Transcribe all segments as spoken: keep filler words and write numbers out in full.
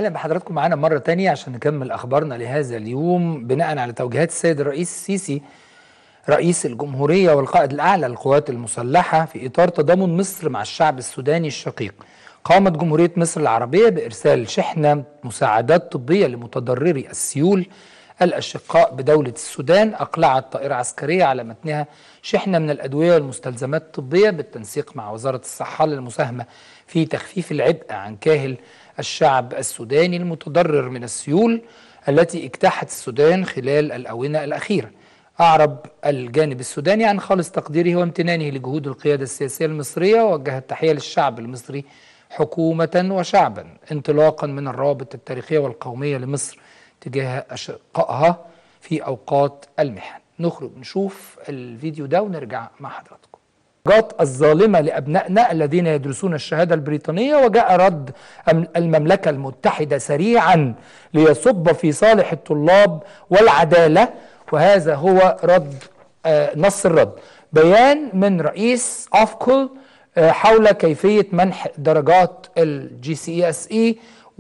اهلا بحضراتكم معانا مره تانية عشان نكمل اخبارنا لهذا اليوم بناء على توجيهات السيد الرئيس السيسي رئيس الجمهوريه والقائد الاعلى للقوات المسلحه في اطار تضامن مصر مع الشعب السوداني الشقيق. قامت جمهوريه مصر العربيه بارسال شحنه مساعدات طبيه لمتضرري السيول الاشقاء بدوله السودان. اقلعت طائره عسكريه على متنها شحنه من الادويه والمستلزمات الطبيه بالتنسيق مع وزاره الصحه للمساهمه في تخفيف العبء عن كاهل الشعب السوداني المتضرر من السيول التي اجتاحت السودان خلال الآونة الأخيرة. أعرب الجانب السوداني عن خالص تقديره وامتنانه لجهود القيادة السياسية المصرية، ووجه التحية للشعب المصري حكومة وشعبا انطلاقا من الروابط التاريخية والقومية لمصر تجاه أشقائها في أوقات المحن. نخرج نشوف الفيديو ده ونرجع مع حضراتكم. الظالمة لأبنائنا الذين يدرسون الشهادة البريطانية، وجاء رد المملكة المتحدة سريعا ليصب في صالح الطلاب والعدالة، وهذا هو رد آه نص الرد. بيان من رئيس أوفكول آه حول كيفية منح درجات الجي سي اس اي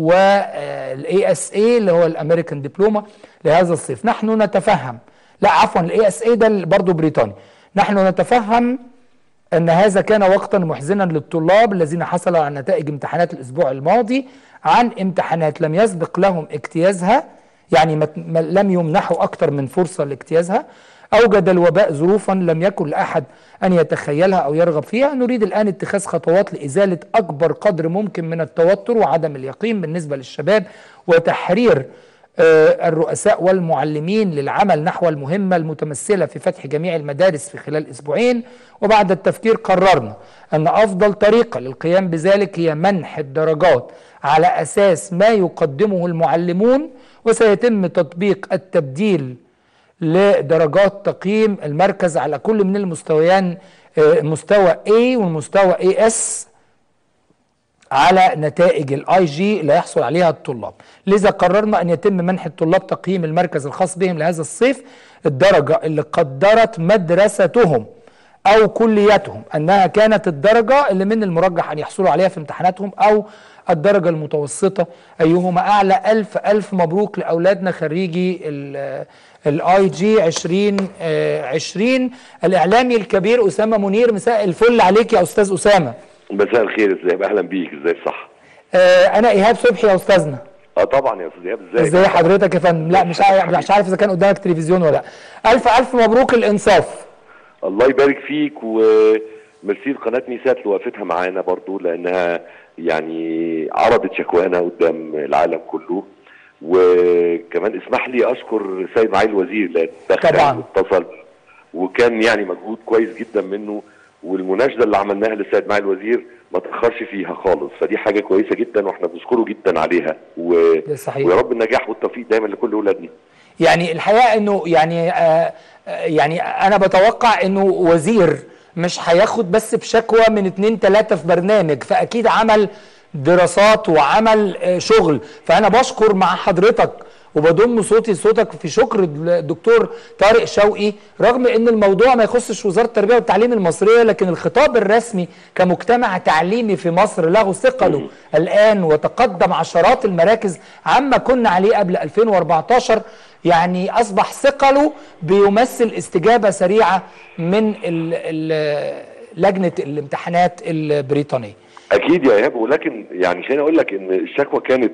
والاي اس اي اللي هو الامريكان دبلومة لهذا الصيف. نحن نتفهم لا عفوا الاي اس اي ده برضه بريطاني. نحن نتفهم أن هذا كان وقتا محزنا للطلاب الذين حصلوا على نتائج امتحانات الأسبوع الماضي عن امتحانات لم يسبق لهم اجتيازها، يعني لم يمنحوا أكثر من فرصة لاجتيازها. أوجد الوباء ظروفا لم يكن لأحد أن يتخيلها أو يرغب فيها. نريد الآن اتخاذ خطوات لإزالة أكبر قدر ممكن من التوتر وعدم اليقين بالنسبة للشباب، وتحرير الرؤساء والمعلمين للعمل نحو المهمة المتمثلة في فتح جميع المدارس في خلال أسبوعين. وبعد التفكير قررنا أن أفضل طريقة للقيام بذلك هي منح الدرجات على أساس ما يقدمه المعلمون، وسيتم تطبيق التبديل لدرجات تقييم المركز على كل من المستويان، مستوى A والمستوى إيه إس على نتائج الاي جي اللي هيحصل عليها الطلاب. لذا قررنا ان يتم منح الطلاب تقييم المركز الخاص بهم لهذا الصيف الدرجة اللي قدرت مدرستهم او كليتهم انها كانت الدرجة اللي من المرجح ان يحصلوا عليها في امتحاناتهم، او الدرجة المتوسطة ايهما اعلى. الف الف مبروك لاولادنا خريجي الاي جي عشرين عشرين. الاعلامي الكبير اسامة منير، مساء الفل عليك يا استاذ اسامة. مساء الخير، ازاي؟ اهلا بيك، ازاي؟ صح. آه انا ايهاب صبحي يا استاذنا. اه طبعا يا استاذ ايهاب، ازاي؟ ازاي حضرتك يا فندم؟ لا مش عارف مش عارف اذا كان قدامك تلفزيون ولا لا. الف الف مبروك الانصاف. الله يبارك فيك، وميرسي لقناه ميسات لوقفتها معانا برضو، لانها يعني عرضت شكوانا قدام العالم كله. وكمان اسمح لي اشكر السيد معالي الوزير لان طبعا اتصل، وكان يعني مجهود كويس جدا منه، والمناشده اللي عملناها للسيد معالي الوزير ما تاخرش فيها خالص، فدي حاجه كويسه جدا واحنا بنشكره جدا عليها. و... صحيح. ويا رب النجاح والتوفيق دايما لكل اولادنا. يعني الحقيقه انه يعني آه يعني انا بتوقع انه وزير مش هياخد بس بشكوى من اتنين تلاته في برنامج، فاكيد عمل دراسات وعمل آه شغل. فانا بشكر مع حضرتك وبضم صوتي صوتك في شكر الدكتور طارق شوقي، رغم ان الموضوع ما يخصش وزارة التربية والتعليم المصرية، لكن الخطاب الرسمي كمجتمع تعليمي في مصر له ثقله الآن، وتقدم عشرات المراكز عما كنا عليه قبل ألفين وأربعتاشر. يعني أصبح ثقله بيمثل استجابة سريعة من ال ال لجنة الامتحانات البريطانية. أكيد يا إيهاب، ولكن يعني خليني أقول لك إن الشكوى كانت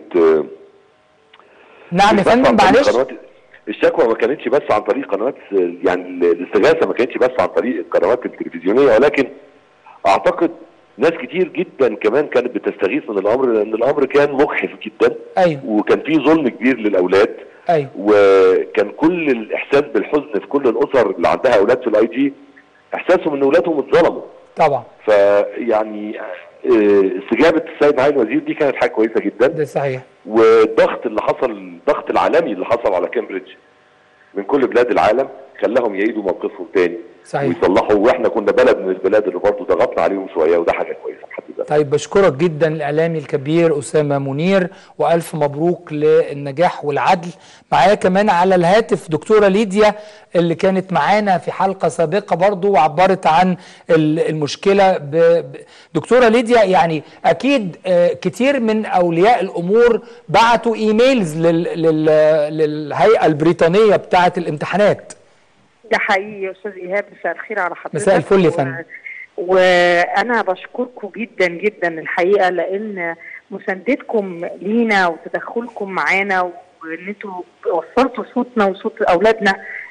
نعم يا فندم معلش. الشكوى ما كانتش بس عن طريق قنوات، يعني الاستغاثه ما كانتش بس عن طريق القنوات التلفزيونيه، ولكن اعتقد ناس كتير جدا كمان كانت بتستغيث من الامر، لان الامر كان مجحف جدا. أيوة. وكان فيه ظلم كبير للاولاد. أيوة. وكان كل الاحساس بالحزن في كل الاسر اللي عندها اولاد في الاي جي، احساسهم ان اولادهم اتظلموا. طبعا. فيعني استجابه السيد معالي الوزير دي كانت حاجه كويسه جدا. ده صحيح. والضغط اللي حصل، الضغط العالمي اللي حصل على كامبريدج من كل بلاد العالم، خلاهم يعيدوا موقفهم تاني صحيح. ويصلحوا، واحنا كنا بلد من البلاد اللي برضه ضغطنا عليهم شويه، وده حاجه كويسه بحد ذاتها. طيب بشكرك جدا الاعلامي الكبير اسامه منير، والف مبروك للنجاح والعدل. معايا كمان على الهاتف دكتوره ليديا اللي كانت معانا في حلقه سابقه برضو وعبرت عن المشكله. دكتوره ليديا، يعني اكيد كتير من اولياء الامور بعتوا ايميلز للهيئه البريطانيه بتاعه الامتحانات. ده حقيقي يا استاذ ايهاب، مساء الخير على حضرتك. مساء الفل يا فندم. وانا بشكركم جدا جدا الحقيقه، لان مساندتكم لينا وتدخلكم معانا، وان انتوا وصلتوا صوتنا وصوت اولادنا،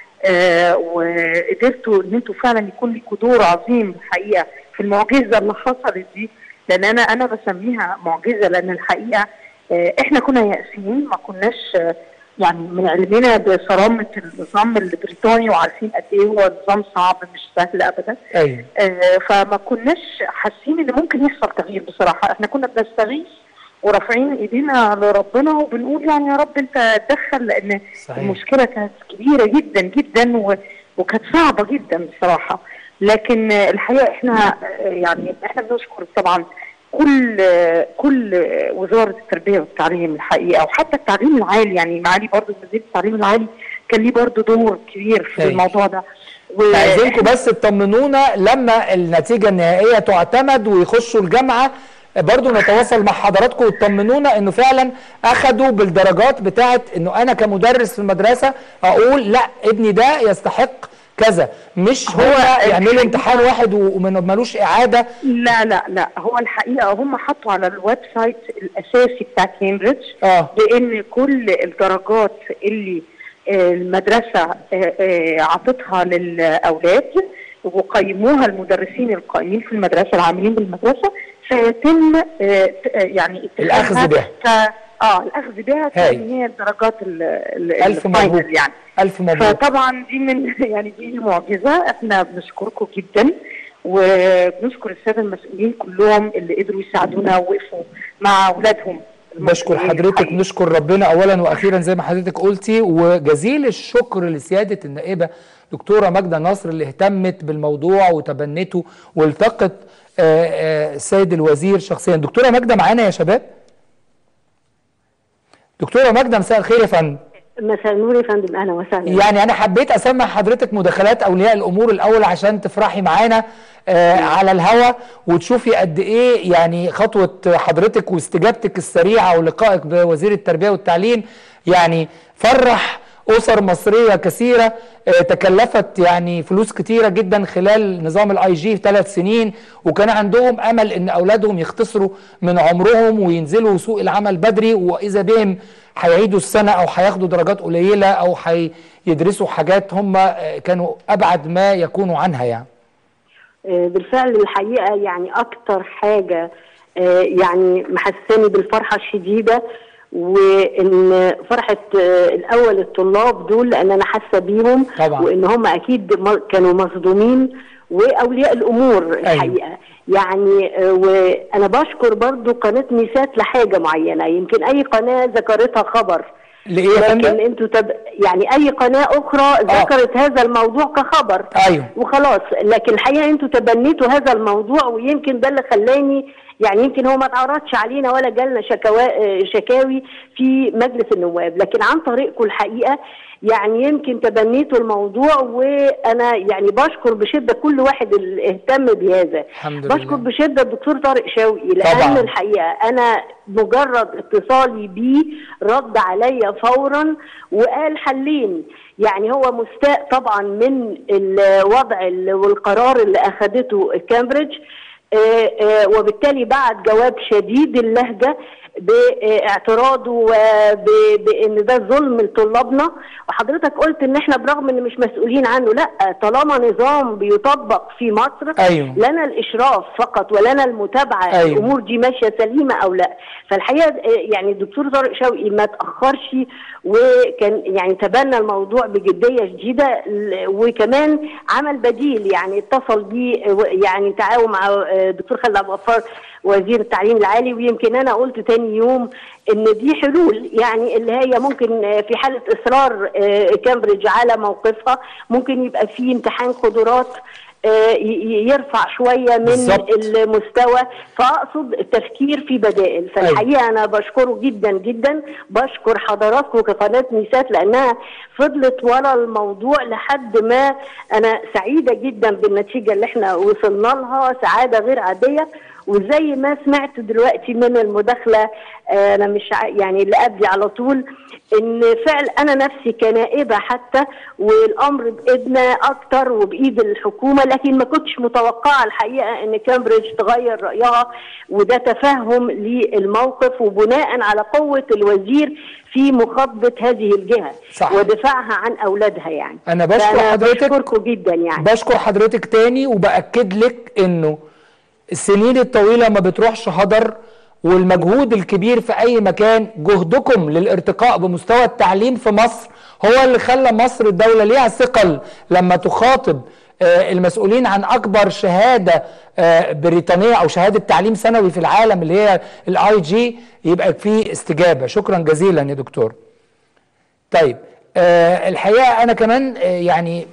آه وقدرتوا ان انتوا فعلا يكون لكم دور عظيم الحقيقه في المعجزه اللي حصلت دي، لان انا انا بسميها معجزه، لان الحقيقه آه احنا كنا يائسين، ما كناش آه يعني من علمنا بصرامه النظام البريطاني، وعارفين قد ايه هو نظام صعب مش سهل ابدا. ايوه. آه فما كناش حاسين ان ممكن يحصل تغيير بصراحه، احنا كنا بنستغيث ورافعين ايدينا لربنا وبنقول يعني يا رب انت اتدخل، لان صحيح. المشكله كانت كبيره جدا جدا و... وكانت صعبه جدا بصراحه. لكن الحقيقه احنا يعني احنا بنشكر طبعا كل كل وزاره التربيه والتعليم الحقيقه، وحتى التعليم العالي، يعني معالي برضه وزير التعليم العالي كان ليه برضه دور كبير في هي. الموضوع ده. عايزينكم بس تطمنونا لما النتيجه النهائيه تعتمد ويخشوا الجامعه، برضو نتواصل مع حضراتكم وتطمنونا انه فعلا اخدوا بالدرجات بتاعه انه انا كمدرس في المدرسه اقول لا ابني ده يستحق كذا، مش هو يعملوا امتحان واحد ومالوش اعاده. لا لا لا هو الحقيقه هم حطوا على الويب سايت الاساسي بتاع كامبريدج اه بان كل الدرجات اللي المدرسه عطتها للاولاد وقيموها المدرسين القائمين في المدرسه العاملين بالمدرسه سيتم يعني الاخذ بها اه الاخذ بها كان هي الدرجات الف مبروك يعني. الف مبروك. فطبعا دي من يعني دي معجزه، احنا بنشكركم جدا وبنشكر الساده المسؤولين كلهم اللي قدروا يساعدونا ووقفوا مع اولادهم. بشكر حضرتك، بنشكر ربنا اولا واخيرا زي ما حضرتك قلتي، وجزيل الشكر لسياده النائبه دكتوره ماجده نصر اللي اهتمت بالموضوع وتبنته والتقت السيد الوزير شخصيا. دكتوره ماجده معانا يا شباب؟ دكتوره ماجده مساء الخير يا فندم. مساء النور يا فندم، اهلا وسهلا. يعني انا حبيت اسمع حضرتك مداخلات اولياء الامور الاول عشان تفرحي معانا آه على الهوا وتشوفي قد ايه يعني خطوه حضرتك واستجابتك السريعه ولقائك بوزير التربيه والتعليم يعني فرح اسر مصريه كثيره آه تكلفت يعني فلوس كثيره جدا خلال نظام الاي جي في ثلاث سنين، وكان عندهم امل ان اولادهم يختصروا من عمرهم وينزلوا سوق العمل بدري، واذا بهم هيعيدوا السنه او هياخدوا درجات قليله او هيدرسوا حاجات هم كانوا ابعد ما يكونوا عنها. يعني بالفعل الحقيقه يعني اكتر حاجه يعني محسساني بالفرحه الشديده، وان فرحه الاول الطلاب دول لان انا حاسه بيهم طبعا، وان هم اكيد كانوا مصدومين، واولياء الامور الحقيقه. أيوة. يعني وانا بشكر برضو قناه ميسات لحاجه معينه، يمكن اي قناه ذكرتها خبر ليه لكن انتوا تب... يعني اي قناه اخرى ذكرت هذا الموضوع كخبر. ايوه وخلاص، لكن الحقيقه انتوا تبنيتوا هذا الموضوع، ويمكن ده اللي خلاني يعني يمكن هو ما اتعرضش علينا ولا جالنا شكاوى شكاوي في مجلس النواب، لكن عن طريقكم الحقيقه يعني يمكن تبنيتوا الموضوع، وانا يعني بشكر بشده كل واحد اللي اهتم بهذا. الحمد بشكر لله. بشده الدكتور طارق شوقي، لان طبعا. الحقيقه انا مجرد اتصالي بيه رد عليا فورا وقال حلين. يعني هو مستاء طبعا من الوضع والقرار اللي اخذته كامبريدج، آآ آآ وبالتالي بعد جواب شديد اللهجه باعتراضه بان ده ظلم لطلابنا. وحضرتك قلت ان احنا برغم ان مش مسؤولين عنه، لا، طالما نظام بيطبق في مصر أيوه. لنا الاشراف فقط ولنا المتابعه. أيوه. الامور دي ماشيه سليمه او لا. فالحقيقه يعني الدكتور طارق شوقي ما تاخرش وكان يعني تبنى الموضوع بجديه شديده، وكمان عمل بديل، يعني اتصل بيه يعني تعاون مع الدكتور خالد عبد الغفار وزير التعليم العالي، ويمكن انا قلت تاني يوم ان دي حلول، يعني اللي هي ممكن في حاله اصرار كامبريدج على موقفها ممكن يبقى في امتحان قدرات يرفع شويه من بالزبط. المستوى، فاقصد التفكير في بدائل. فالحقيقه انا بشكره جدا جدا، بشكر حضراتكم كقناه ميسات لانها فضلت ورا الموضوع لحد ما انا سعيده جدا بالنتيجه اللي احنا وصلنا لها، سعاده غير عاديه. وزي ما سمعت دلوقتي من المداخله انا مش يعني اللي قبلي على طول، ان فعل انا نفسي كنائبه حتى والامر بايدنا اكتر وبايد الحكومه، لكن ما كنتش متوقعه الحقيقه ان كامبريدج تغير رايها، وده تفهم للموقف وبناء على قوه الوزير في مخاطبه هذه الجهه صح. ودفاعها عن اولادها. يعني انا بشكر حضرتك، بشكركم جدا يعني بشكر حضرتك تاني، وباكد لك انه السنين الطويله ما بتروحش هدر، والمجهود الكبير في اي مكان، جهدكم للارتقاء بمستوى التعليم في مصر هو اللي خلى مصر الدوله ليها ثقل لما تخاطب المسؤولين عن اكبر شهاده بريطانيه او شهاده تعليم سنوي في العالم اللي هي الاي جي، يبقى في استجابه. شكرا جزيلا يا دكتور. طيب الحقيقه انا كمان يعني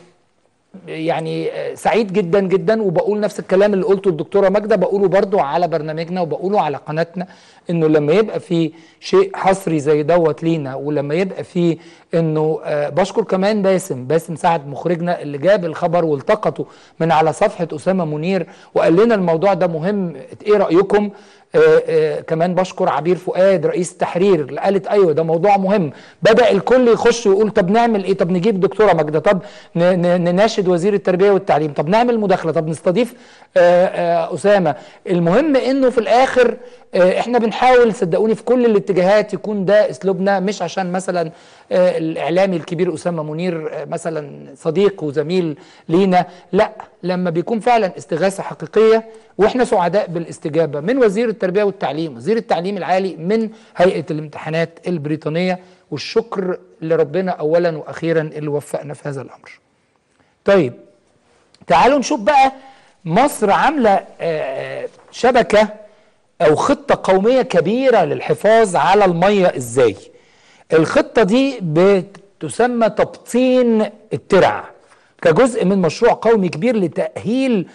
يعني سعيد جدا جدا، وبقول نفس الكلام اللي قلته الدكتوره ماجده بقوله برضو على برنامجنا وبقوله على قناتنا، انه لما يبقى في شيء حصري زي دوت لينا، ولما يبقى في انه آه بشكر كمان باسم باسم سعد مخرجنا اللي جاب الخبر والتقطه من على صفحه اسامه منير وقال لنا الموضوع ده مهم، ايه رايكم؟ آه آه كمان بشكر عبير فؤاد رئيس التحرير اللي قالت ايوه ده موضوع مهم. بدا الكل يخش ويقول طب نعمل ايه؟ طب نجيب دكتوره ماجده، طب نناشد وزير التربيه والتعليم، طب نعمل مداخله، طب نستضيف آه آه اسامه. المهم انه في الاخر آه احنا بنحاول صدقوني في كل الاتجاهات يكون ده اسلوبنا، مش عشان مثلا آه الاعلامي الكبير اسامه منير آه مثلا صديق وزميل لينا، لا، لما بيكون فعلا استغاثه حقيقيه، واحنا سعداء بالاستجابه من وزير التربيه والتعليم، وزير التعليم العالي، من هيئه الامتحانات البريطانيه، والشكر لربنا اولا واخيرا اللي وفقنا في هذا الامر. طيب تعالوا نشوف بقى مصر عامله شبكه او خطه قوميه كبيره للحفاظ على الميه ازاي. الخطه دي بتسمى تبطين الترع كجزء من مشروع قومي كبير لتأهيل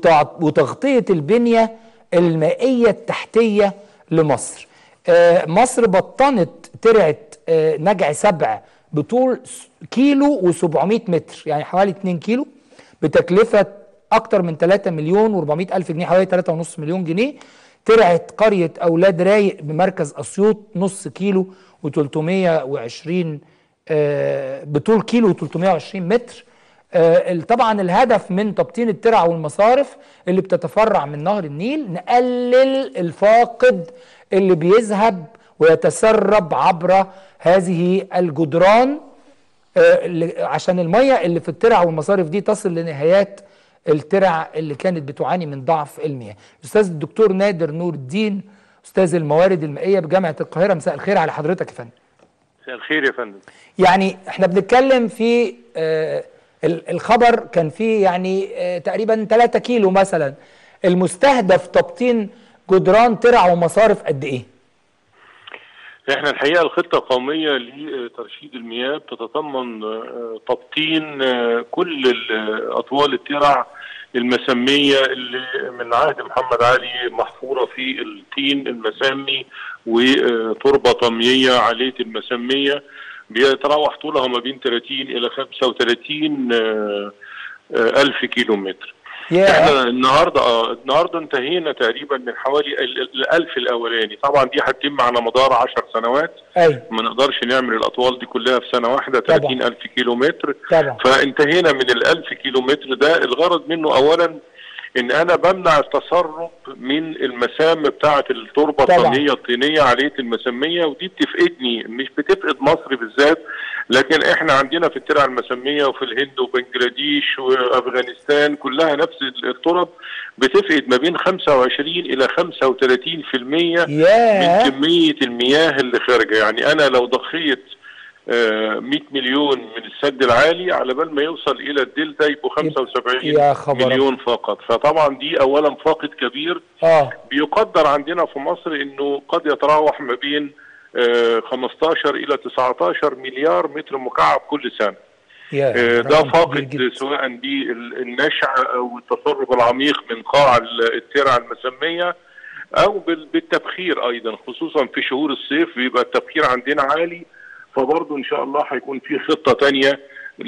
وتغطية البنية المائية التحتية لمصر. مصر بطنت ترعة نجع سبع بطول كيلو وسبعمائة متر، يعني حوالي اتنين كيلو، بتكلفة أكتر من تلاتة مليون وأربعمائة ألف جنيه، حوالي تلاتة ونص مليون جنيه. ترعة قرية أولاد رايق بمركز أسيوط نص كيلو وتلتمية وعشرين بطول كيلو وتلتمية وعشرين متر. آه طبعا الهدف من تبطين الترع والمصارف اللي بتتفرع من نهر النيل نقلل الفاقد اللي بيذهب ويتسرب عبر هذه الجدران، آه عشان المية اللي في الترع والمصارف دي تصل لنهايات الترع اللي كانت بتعاني من ضعف المياه. الأستاذ الدكتور نادر نور الدين أستاذ الموارد المائية بجامعة القاهرة، مساء الخير على حضرتك يا فندم. مساء الخير يا فندم. يعني احنا بنتكلم في آه الخبر كان فيه يعني تقريبا تلاتة كيلو مثلا، المستهدف تبطين جدران ترع ومصارف قد ايه؟ احنا الحقيقه الخطه القوميه لترشيد المياه بتتضمن تبطين كل اطوال الترع المسميه اللي من عهد محمد علي محفوره في الطين المسمي وتربه طمييه عاليه المسميه بيتراوح طولها ما بين تلاتين الى خمسة وتلاتين الف كيلو متر. yeah. احنا النهارده اه النهارده انتهينا تقريبا من حوالي الالف الاولاني، طبعا دي هتتم على مدار عشر سنوات. أي. ما نقدرش نعمل الاطوال دي كلها في سنه واحده، تلاتين الف كيلو متر. طبعا. فانتهينا من الالف كيلو متر ده. الغرض منه اولا ان انا بمنع التسرب من المسام بتاعه التربه الطينيه الطينيه عاليه المسميه، ودي بتفقدني، مش بتفقد مصر بالذات، لكن احنا عندنا في الترع المسميه وفي الهند وبنجلاديش وافغانستان كلها نفس الترب بتفقد ما بين خمسة وعشرين الى خمسة وتلاتين في المية yeah. من كميه المياه اللي خارجه. يعني انا لو ضخيت مئة مليون من السد العالي على بال ما يوصل الى الدلتا يبقوا خمسة وسبعين مليون فقط. فطبعا دي اولا فاقد كبير. اه بيقدر عندنا في مصر انه قد يتراوح ما بين خمستاشر الى تسعتاشر مليار متر مكعب كل سنه. yeah, ده فاقد سواء بالنشع او التسرب العميق من قاع الترع المسميه او بالتبخير ايضا، خصوصا في شهور الصيف بيبقى التبخير عندنا عالي. فبرضه ان شاء الله هيكون في خطه ثانيه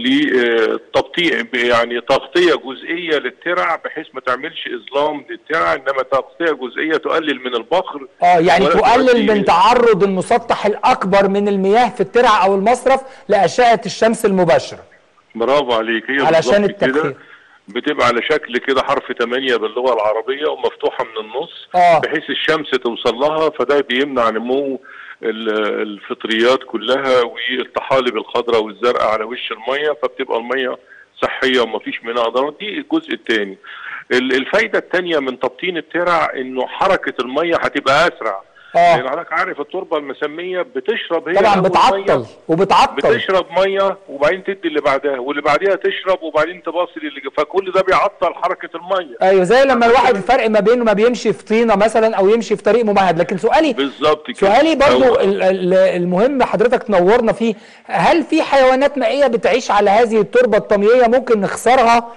لتبطيء يعني تغطيه جزئيه للترع بحيث ما تعملش اظلام للترع، انما تغطيه جزئيه تقلل من البخر. اه يعني تقلل من تعرض المسطح الاكبر من المياه في الترع او المصرف لاشعه الشمس المباشره. برافو عليك. هي علشان التبخير بتبقى على شكل كده حرف ثمانية باللغه العربيه ومفتوحه من النص آه. بحيث الشمس توصل لها، فده بيمنع نمو الفطريات كلها والطحالب الخضراء والزرقاء على وش الميه، فبتبقى الميه صحيه ومفيش منها اضرار. دي الجزء الثاني. الفايده الثانيه من تبطين الترع انه حركه الميه هتبقى اسرع. اه لان حضرتك عارف التربه المسميه بتشرب هي طبعا بتعطل وبتعطل بتشرب ميه وبعدين تدي اللي بعدها واللي بعديها تشرب وبعدين تباصل اللي جا. فكل ده بيعطل حركه الميه. ايوه زي لما الواحد الفرق ما بينه ما بيمشي في طينه مثلا او يمشي في طريق ممهد. لكن سؤالي بالظبط كده، سؤالي برضو المهم حضرتك تنورنا فيه، هل في حيوانات مائيه بتعيش على هذه التربه الطمية ممكن نخسرها؟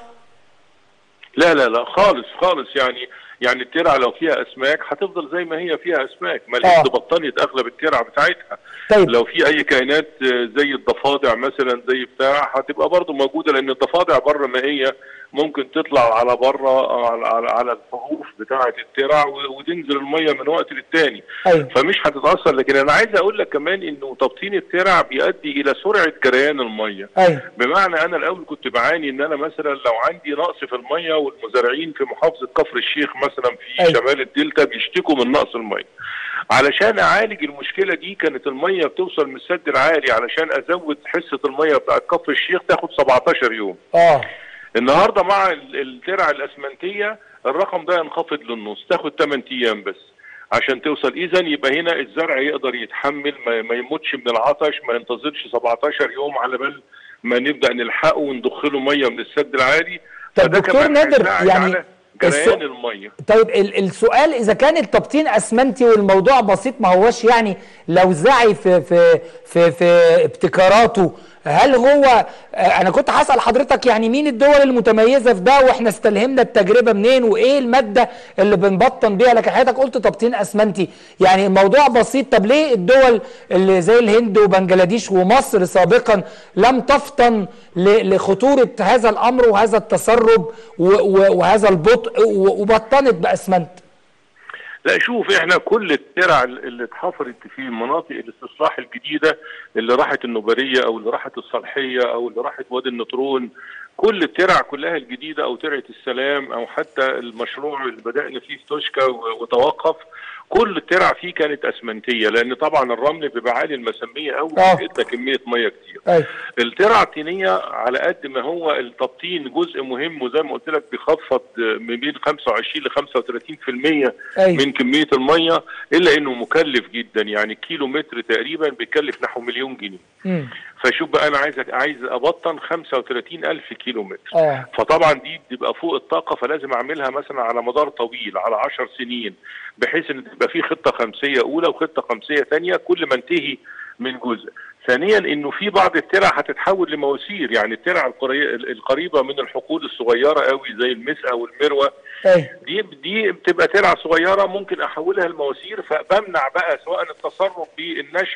لا لا لا خالص خالص. يعني يعني الترعه لو فيها اسماك هتفضل زي ما هي فيها اسماك، ما الهند بطلت اغلب الترع بتاعتها. طيب. لو في اي كائنات زي الضفادع مثلا زي بتاع هتبقى برضه موجوده، لان الضفادع بره مائيه ممكن تطلع على بره على على, على الحروف بتاعه الترع وتنزل الميه من وقت للتاني. أيوة. فمش هتتاثر. لكن انا عايز اقول لك كمان انه تبطين الترع بيؤدي الى سرعه جريان الميه. أيوة. بمعنى انا الاول كنت بعاني ان انا مثلا لو عندي نقص في الميه، والمزارعين في محافظه كفر الشيخ مثلا في أيوة. شمال الدلتا بيشتكوا من نقص الميه. علشان اعالج المشكله دي كانت الميه بتوصل من السد العالي علشان ازود حصه الميه بتاعت كفر الشيخ تاخد سبعتاشر يوم. اه النهارده مع الترع الاسمنتيه الرقم ده ينخفض للنص، تاخد ثمانية ايام بس عشان توصل. اذا يبقى هنا الزرع يقدر يتحمل، ما يموتش من العطش، ما ينتظرش سبعتاشر يوم على بال ما نبدا نلحقه وندخله ميه من السد العالي. طب دكتور نادر يعني جريان الميه. طيب السؤال اذا كان التبطين اسمنتي والموضوع بسيط، ما هوش يعني لو زعي في في في في ابتكاراته، هل هو انا كنت هسال حضرتك يعني مين الدول المتميزه في ده واحنا استلهمنا التجربه منين وايه الماده اللي بنبطن بيها؟ لكن حضرتك قلت تبطين اسمنتي، يعني الموضوع بسيط. طب ليه الدول اللي زي الهند وبنجلاديش ومصر سابقا لم تفطن لخطوره هذا الامر وهذا التسرب وهذا البطء وبطنت باسمنت؟ لا شوف، احنا كل الترع اللي اتحفرت في مناطق الاستصلاح الجديده اللي راحت النوبريه او اللي راحت الصالحيه او اللي راحت وادي النطرون، كل الترع كلها الجديده او ترعه السلام او حتى المشروع اللي بدانا فيه في توشكا وتوقف، كل الترع فيه كانت اسمنتيه، لان طبعا الرمل بيبقى عالي المسميه قوي وبيدي كميه ميه كتير. أي. الترع الطينيه على قد ما هو التبطين جزء مهم، وزي ما قلت لك بيخفض من بين خمسة وعشرين ل خمسة وثلاثين بالمية من كميه الميه، الا انه مكلف جدا. يعني كيلو متر تقريبا بيكلف نحو مليون جنيه. م. فشوف بقى انا عايز عايز ابطن خمسة وثلاثين ألف كيلو متر. آه. فطبعا دي بتبقى فوق الطاقه، فلازم اعملها مثلا على مدار طويل على عشر سنين، بحيث ان تبقى في خطه خمسيه اولى وخطه خمسيه ثانيه كل ما انتهي من جزء. ثانيا انه في بعض الترع هتتحول لمواسير، يعني الترع القريبه من الحقول الصغيره قوي زي المسقه والمروه دي دي بتبقى ترع صغيره ممكن احولها لمواسير، فبمنع بقى سواء التسرب بالنشع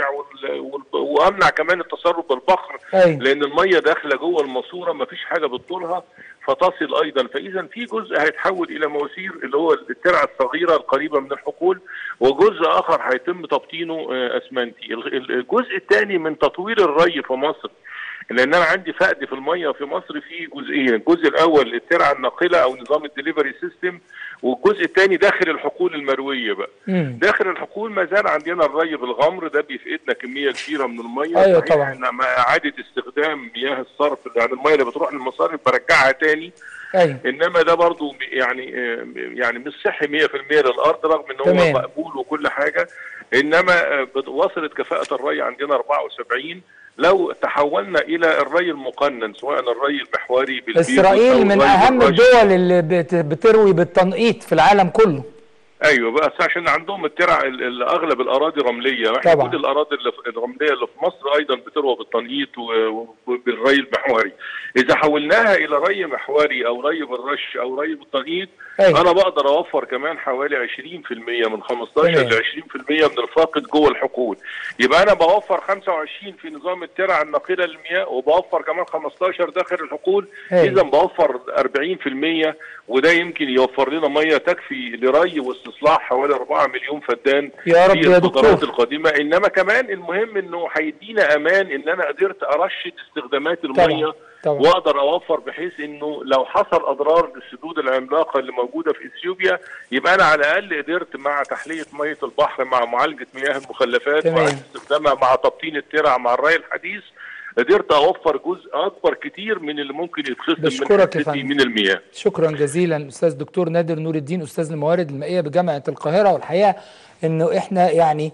وامنع كمان التسرب بالبخر، لان الميه داخله جوه الماسوره ما فيش حاجه بتطولها فتصل ايضا. فاذا في جزء هيتحول الى مواسير اللي هو الترعه الصغيره القريبه من الحقول، وجزء اخر هيتم تبطينه اسمنتي. الجزء الثاني من تطوير الري في مصر، لان انا عندي فقد في الميه في مصر في جزئين، الجزء الاول الترعه الناقله او نظام الدليفري سيستم، والجزء الثاني داخل الحقول المرويه بقى. مم. داخل الحقول ما زال عندنا الري بالغمر، ده بيفقدنا كميه كبيره من الميه. ايوه طبعا. احنا مع اعاده استخدام مياه الصرف، يعني الميه اللي بتروح للمصارف برجعها تاني أيوة. انما ده برضو يعني يعني مش صحي مية في المية للارض، رغم ان هو تمام. مقبول وكل حاجه، انما وصلت كفاءه الري عندنا أربعة وسبعين. لو تحولنا الى الري المقنن، سواء الري المحوري بالبيض، اسرائيل من اهم الدول اللي بتروي بالتنقيط في العالم كله. ايوه، بس عشان عندهم الترع اغلب الاراضي رمليه، واحنا كل الاراضي الرمليه اللي في مصر ايضا بتروى بالتنقيط وبالري المحوري. اذا حولناها الى ري محوري او ري بالرش او ري بالتنقيط، أيوة. انا بقدر اوفر كمان حوالي عشرين في المية من خمستاشر ل عشرين في المية من الفاقد جوه الحقول. يبقى انا بوفر خمسة وعشرين في نظام الترع الناقله للمياه، وبوفر كمان خمستاشر داخل الحقول. أيوة. اذا بوفر أربعين في المية، وده يمكن يوفر لنا ميه تكفي لري واستصلاح حوالي أربعة مليون فدان يا رب في الفترات القادمه. انما كمان المهم انه هيدينا امان ان انا قدرت ارشد استخدامات الميه طبعا. طبعا. واقدر اوفر، بحيث انه لو حصل اضرار للسدود العملاقه اللي موجوده في اثيوبيا، يبقى انا على الاقل قدرت مع تحليه ميه البحر، مع معالجه مياه المخلفات، مع استخدامها، مع تبطين الترع، مع الري الحديث، قدرت اوفر جزء اكبر كتير من اللي ممكن يتخصم من, من المياه. شكرا جزيلا استاذ دكتور نادر نور الدين، استاذ الموارد المائيه بجامعه القاهره. والحقيقه انه احنا يعني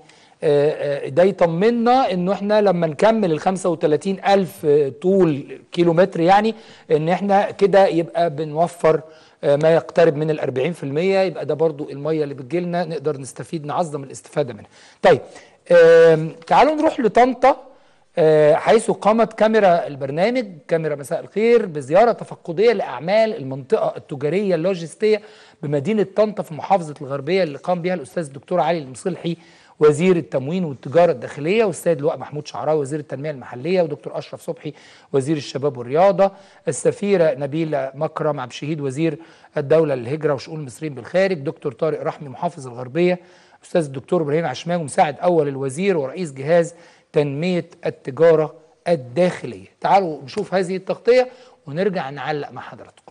ده يطمنا انه احنا لما نكمل ال خمسة وتلاتين ألف طول كيلومتر، يعني ان احنا كده يبقى بنوفر ما يقترب من ال أربعين في المية، يبقى ده برضو الميه اللي بتجيلنا نقدر نستفيد، نعظم الاستفاده منها. طيب تعالوا نروح لطنطا، حيث قامت كاميرا البرنامج كاميرا مساء الخير بزيارة تفقدية لأعمال المنطقة التجارية اللوجستية بمدينة طنطا في محافظة الغربية، اللي قام بها الأستاذ الدكتور علي المصلحي وزير التموين والتجارة الداخلية، والسيد لواء محمود شعراوي وزير التنمية المحلية، ودكتور أشرف صبحي وزير الشباب والرياضة، السفيرة نبيلة مكرم عبد الشهيد وزير الدولة للهجرة وشؤون المصريين بالخارج، دكتور طارق رحمي محافظ الغربية، أستاذ الدكتور إبراهيم عشماوي مساعد أول الوزير ورئيس جهاز تنمية التجارة الداخلية. تعالوا نشوف هذه التغطية ونرجع نعلق مع حضراتكم.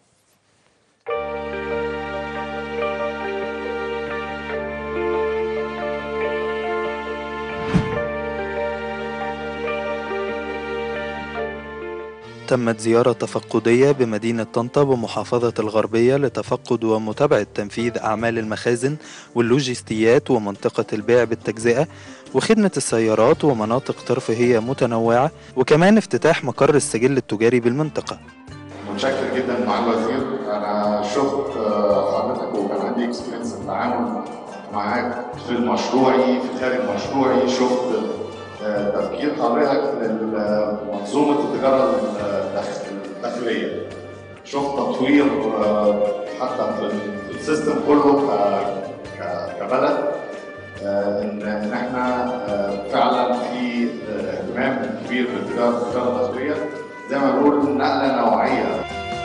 تمت زيارة تفقدية بمدينة طنطا بمحافظة الغربية لتفقد ومتابعة تنفيذ أعمال المخازن واللوجستيات ومنطقة البيع بالتجزئة وخدمة السيارات ومناطق ترفيهية متنوعة، وكمان افتتاح مقر السجل التجاري بالمنطقة. متشكر جدا مع الوزير. أنا شفت حضرتك وكان عندي اكسبيرينس التعامل معاك في مشروعي في خارج مشروعي، شفت تفكير حضرتك لمنظومة التجارة الداخلية، شفت تطوير حتى في السيستم كله كبلد، ان احنا فعلا في اهتمام كبير بالتجارة الداخلية، زي ما بنقول نقلة نوعية.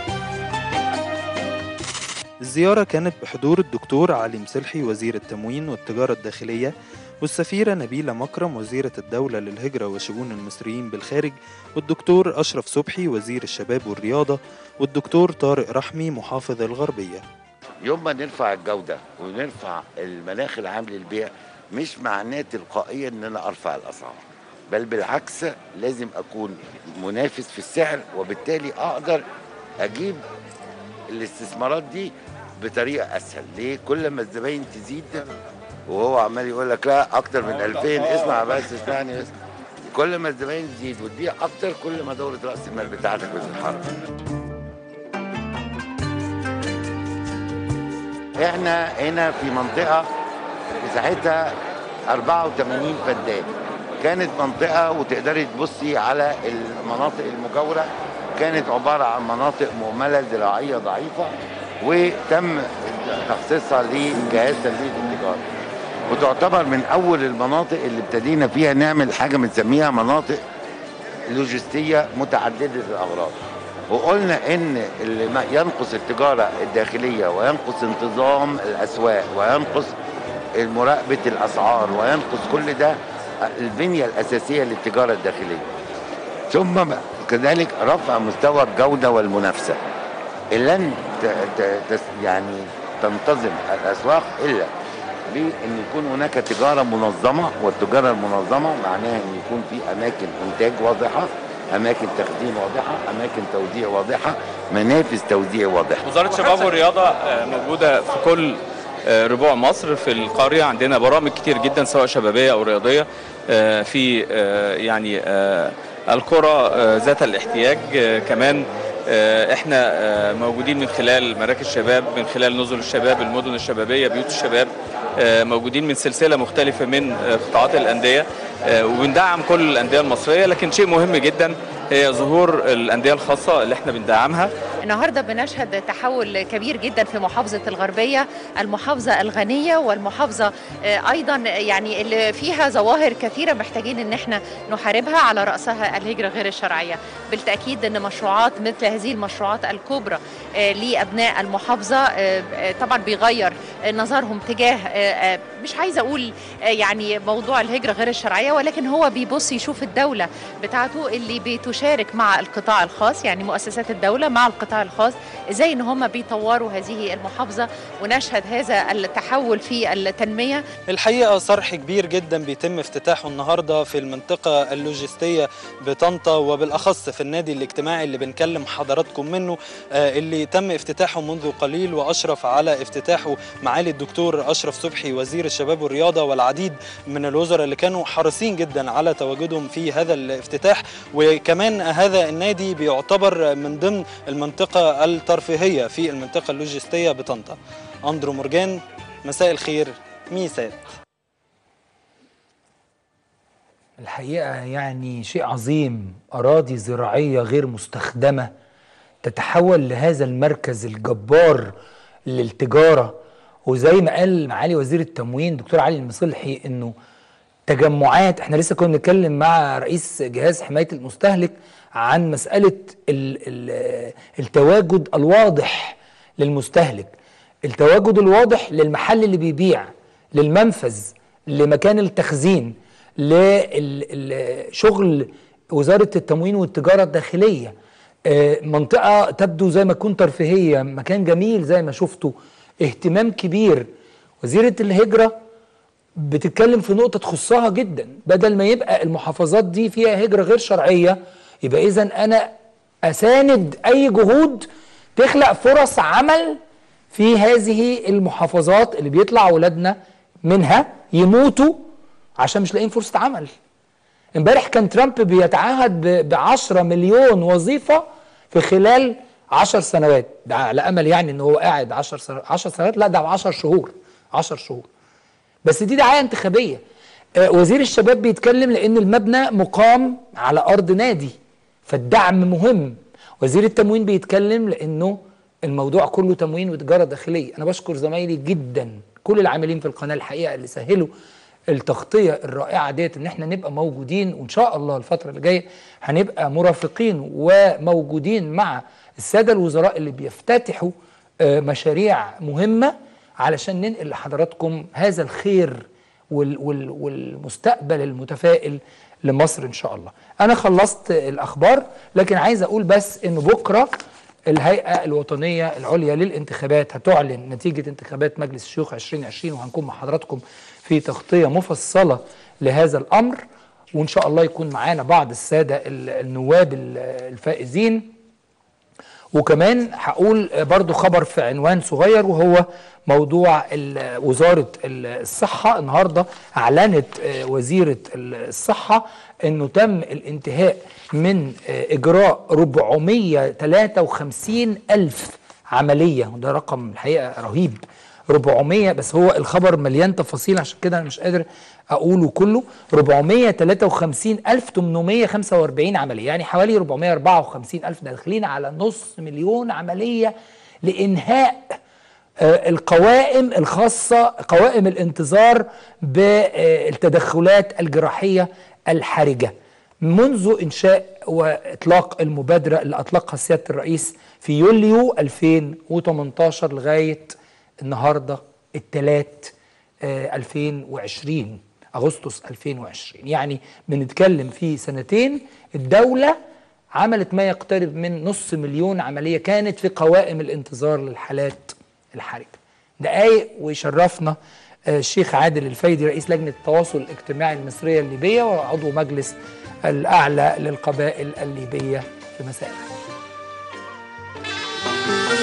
الزيارة كانت بحضور الدكتور علي مصلحي وزير التموين والتجارة الداخلية، والسفيرة نبيلة مكرم وزيرة الدولة للهجرة وشؤون المصريين بالخارج، والدكتور أشرف صبحي وزير الشباب والرياضة، والدكتور طارق رحمي محافظ الغربية. يوم ما نرفع الجودة ونرفع المناخ العام للبيع، مش معناه تلقائيا ان انا ارفع الاسعار، بل بالعكس لازم اكون منافس في السعر، وبالتالي اقدر اجيب الاستثمارات دي بطريقة اسهل. ليه؟ كل ما الزباين تزيد وهو عمال يقول لك لا اكتر من ألفين، اسمع بس اسمعني بس، كل ما الزباين تزيد وتبيع اكتر، كل ما دورة راس المال بتاعتك بتتحرك. احنا هنا في منطقة مساحتها أربعة وثمانين فدان، كانت منطقة وتقدري تبصي على المناطق المجاورة كانت عبارة عن مناطق مهملة زراعية ضعيفة، وتم تخصيصها لجهاز تنمية التجارة، وتعتبر من أول المناطق اللي ابتدينا فيها نعمل حاجة بنسميها مناطق لوجستية متعددة الأغراض. وقلنا إن اللي ينقص التجارة الداخلية وينقص انتظام الأسواق وينقص مراقبة الأسعار وينقص كل ده البنية الأساسية للتجارة الداخلية، ثم كذلك رفع مستوى الجودة والمنافسة. لن يعني تنتظم الأسواق إلا بأن يكون هناك تجارة منظمة، والتجارة المنظمة معناها أن يكون في أماكن إنتاج واضحة، اماكن تخزين واضحه، اماكن توديع واضحه، منافذ توديع واضحه. وزاره الشباب والرياضه موجوده في كل ربوع مصر. في القريه عندنا برامج كتير جدا سواء شبابيه او رياضيه في يعني القرى ذات الاحتياج. كمان احنا موجودين من خلال مراكز شباب، من خلال نزل الشباب، المدن الشبابيه، بيوت الشباب، موجودين من سلسله مختلفه من قطاعات الانديه، وبندعم كل الانديه المصريه. لكن شيء مهم جدا هي ظهور الانديه الخاصه اللي احنا بندعمها. النهارده بنشهد تحول كبير جدا في محافظه الغربيه، المحافظه الغنيه والمحافظه ايضا يعني اللي فيها ظواهر كثيره محتاجين ان احنا نحاربها، على راسها الهجره غير الشرعيه. بالتاكيد ان مشروعات مثل هذه المشروعات الكبرى لابناء المحافظه طبعا بيغير نظرهم تجاه، مش عايزه اقول يعني موضوع الهجره غير الشرعيه، ولكن هو بيبص يشوف الدوله بتاعته اللي بتشارك مع القطاع الخاص، يعني مؤسسات الدوله مع القطاع الخاص، ازاي ان هم بيطوروا هذه المحافظه، ونشهد هذا التحول في التنميه. الحقيقه صرح كبير جدا بيتم افتتاحه النهارده في المنطقه اللوجستيه بطنطا، وبالاخص في النادي الاجتماعي اللي بنكلم حضراتكم منه، اللي تم افتتاحه منذ قليل، واشرف على افتتاحه معالي الدكتور اشرف صبحي وزير الشباب والرياضه، والعديد من الوزراء اللي كانوا حريصين جدا على تواجدهم في هذا الافتتاح. وكمان هذا النادي بيعتبر من ضمن المنطقه الترفيهيه في المنطقه اللوجستيه بطنطا. اندرو مورجان، مساء الخير، ميسات. الحقيقه يعني شيء عظيم، اراضي زراعيه غير مستخدمه تتحول لهذا المركز الجبار للتجاره. وزي ما قال معالي وزير التموين دكتور علي المصلحي انه تجمعات، احنا لسه كنا بنتكلم مع رئيس جهاز حمايه المستهلك عن مساله ال ال التواجد الواضح للمستهلك، التواجد الواضح للمحل اللي بيبيع، للمنفذ، لمكان التخزين، لشغل وزاره التموين والتجاره الداخليه. منطقه تبدو زي ما تكون ترفيهيه، مكان جميل زي ما شفتوا، اهتمام كبير. وزيره الهجره بتتكلم في نقطه تخصها جدا، بدل ما يبقى المحافظات دي فيها هجره غير شرعيه، يبقى اذا انا اساند اي جهود تخلق فرص عمل في هذه المحافظات اللي بيطلع اولادنا منها يموتوا عشان مش لاقيين فرصه عمل. امبارح كان ترامب بيتعهد ب عشرة مليون وظيفه في خلال عشر سنوات، ده على امل يعني ان هو قاعد عشر سنوات، لا ده عشر شهور، عشر شهور بس. دي دعايه انتخابيه. آه وزير الشباب بيتكلم لان المبنى مقام على ارض نادي، فالدعم مهم. وزير التموين بيتكلم لانه الموضوع كله تموين وتجاره داخليه. انا بشكر زمايلي جدا كل العاملين في القناه الحقيقه اللي سهلوا التغطيه الرائعه ديت، ان احنا نبقى موجودين، وان شاء الله الفتره اللي جايه هنبقى مرافقين وموجودين مع الساده الوزراء اللي بيفتتحوا مشاريع مهمه علشان ننقل لحضراتكم هذا الخير والمستقبل المتفائل لمصر ان شاء الله. انا خلصت الاخبار، لكن عايز اقول بس انه بكره الهيئه الوطنيه العليا للانتخابات هتعلن نتيجه انتخابات مجلس الشيوخ عشرين عشرين، وهنكون مع حضراتكم في تغطيه مفصله لهذا الامر، وان شاء الله يكون معانا بعض الساده النواب الفائزين. وكمان هقول برضو خبر في عنوان صغير، وهو موضوع وزارة الصحة. النهاردة أعلنت وزيرة الصحة أنه تم الانتهاء من إجراء أربعمائة وثلاثة وخمسين ألف عملية، وده رقم الحقيقة رهيب، أربعمائة بس هو الخبر مليان تفاصيل عشان كده أنا مش قادر أقوله كله. أربعمائة وثلاثة وخمسين ألف وثمانمائة وخمسة وأربعين عملية، يعني حوالي أربعمائة وأربعة وخمسين ألف، داخلين على نص مليون عملية لإنهاء القوائم الخاصة، قوائم الانتظار بالتدخلات الجراحية الحرجة منذ إنشاء وإطلاق المبادرة اللي أطلقها سيادة الرئيس في يوليو ألفين وثمانية عشر لغاية النهاردة الثلاث ألفين وعشرين، أغسطس ألفين وعشرين. يعني بنتكلم في سنتين الدولة عملت ما يقترب من نص مليون عملية كانت في قوائم الانتظار للحالات الحرجة. دقايق ويشرفنا الشيخ عادل الفايدي رئيس لجنة التواصل الاجتماعي المصرية الليبية وعضو مجلس الأعلى للقبائل الليبية في مساء الخير.